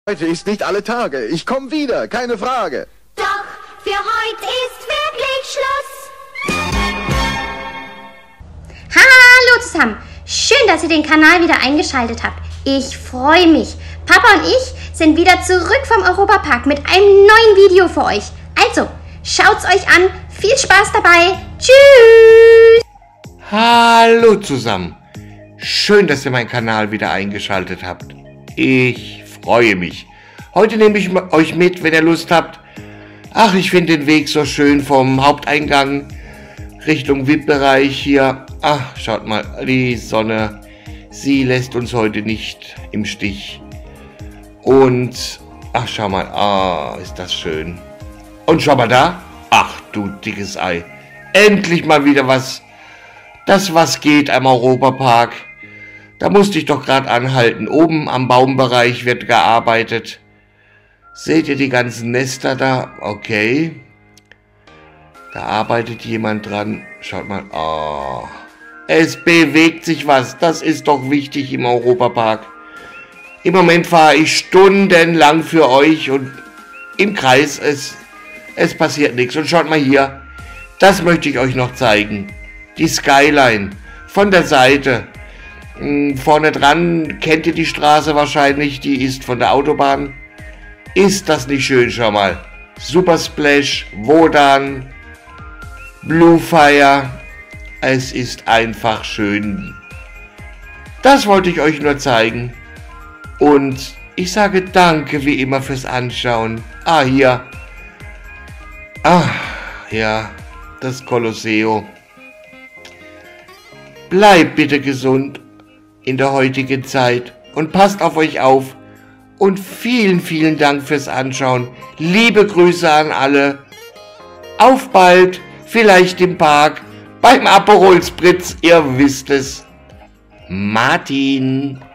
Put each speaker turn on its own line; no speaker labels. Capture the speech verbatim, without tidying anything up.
Heute ist nicht alle Tage. Ich komme wieder, keine Frage.
Doch, für heute ist wirklich Schluss.
Hallo zusammen. Schön, dass ihr den Kanal wieder eingeschaltet habt. Ich freue mich. Papa und ich sind wieder zurück vom Europapark mit einem neuen Video für euch. Also, schaut's euch an. Viel Spaß dabei. Tschüss.
Hallo zusammen. Schön, dass ihr meinen Kanal wieder eingeschaltet habt. Ich freue mich. Heute nehme ich euch mit, wenn ihr Lust habt. Ach, ich finde den Weg so schön vom Haupteingang Richtung V I P-Bereich hier. Ach, schaut mal, die Sonne, sie lässt uns heute nicht im Stich. Und, ach, schau mal, ah, ist das schön. Und schau mal da. Ach, du dickes Ei. Endlich mal wieder was, das was geht am Europapark. Da musste ich doch gerade anhalten. Oben am Baumbereich wird gearbeitet. Seht ihr die ganzen Nester da? Okay. Da arbeitet jemand dran. Schaut mal. Oh. Es bewegt sich was. Das ist doch wichtig im Europapark. Im Moment fahre ich stundenlang für euch und im Kreis. Es, es passiert nichts. Und schaut mal hier. Das möchte ich euch noch zeigen. Die Skyline von der Seite. Vorne dran kennt ihr die Straße wahrscheinlich, die ist von der Autobahn. Ist das nicht schön, schau mal. Super Splash, Wodan, Bluefire. Es ist einfach schön. Das wollte ich euch nur zeigen. Und ich sage danke wie immer fürs Anschauen. Ah, hier. Ah, ja, das Kolosseo. Bleibt bitte gesund in der heutigen Zeit und passt auf euch auf und vielen, vielen Dank fürs Anschauen. Liebe Grüße an alle. Auf bald, vielleicht im Park, beim Aperol Spritz, ihr wisst es. Martin.